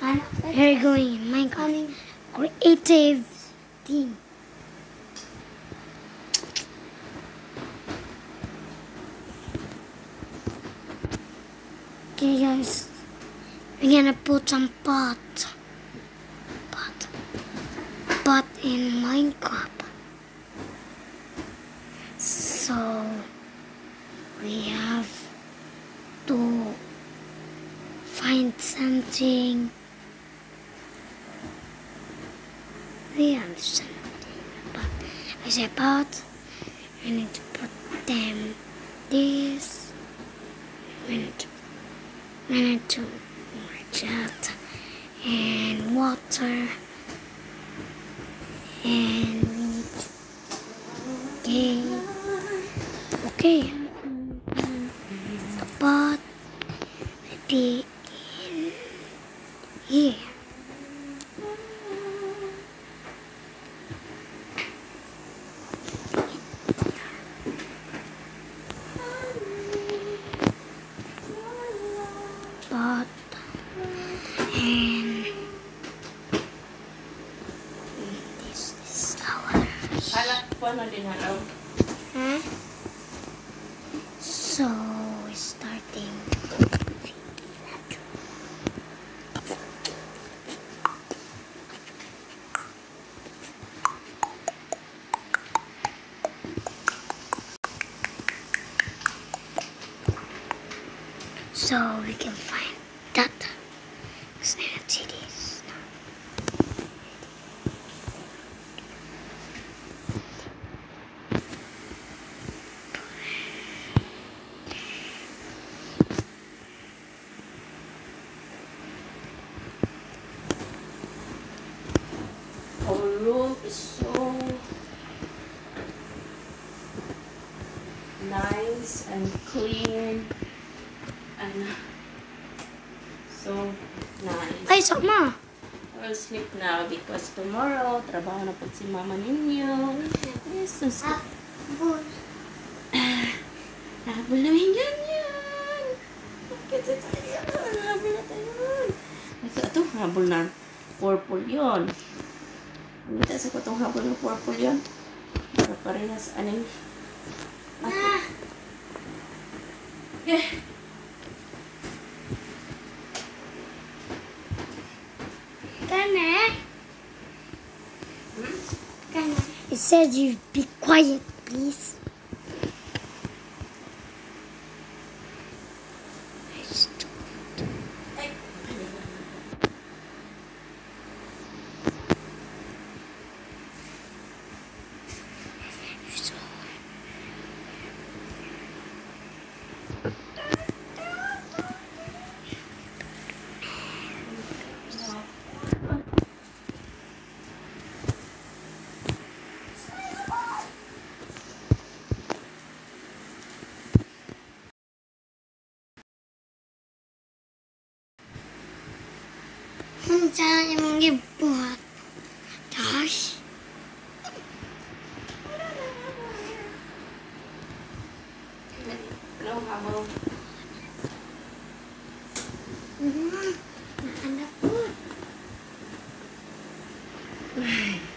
We're going in Minecraft creative team. Okay guys, we're gonna put some pot in Minecraft. So we have to find something. We have something, but I say pot. I need to put them this. We need to merge that and water, and we need okay. The pot will be in here. Pot and this is ours. Huh? So we're starting. So we can find that. Because I don't see this. Our room is so nice and clean and so nice. Ay, sama. I will sleep now because tomorrow trabaho na po si mama ninyo. Yes, so Habol. habol namin yan. Kasi tayo. Habol na tayo. Ito, habol na purple yun. Kita sa kutong habol na purple yun. Para parehas aning. It says you be quiet, please. Caranya mengibuat, Josh. No habol. Ada pun.